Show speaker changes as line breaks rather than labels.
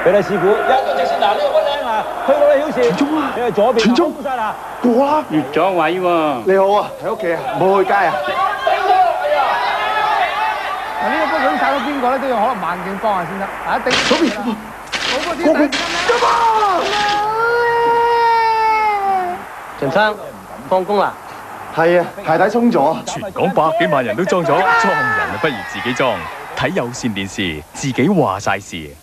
俾你師傅一個直線嗱，呢個溫靚嗱，去到你曉士，傳中啊！你係左邊傳中晒啦，過啦，
越咗位喎。
你好啊，喺屋企啊，冇去街啊？
嗱，呢個波想踩到邊個咧，都要可能慢鏡幫下先得。啊，一定左邊，嗰個
come on！
陳生，放工啦？
係啊，鞋帶鬆咗。
全港100幾萬人都裝咗，裝人啊不如自己裝。睇有線電視，自己話晒事。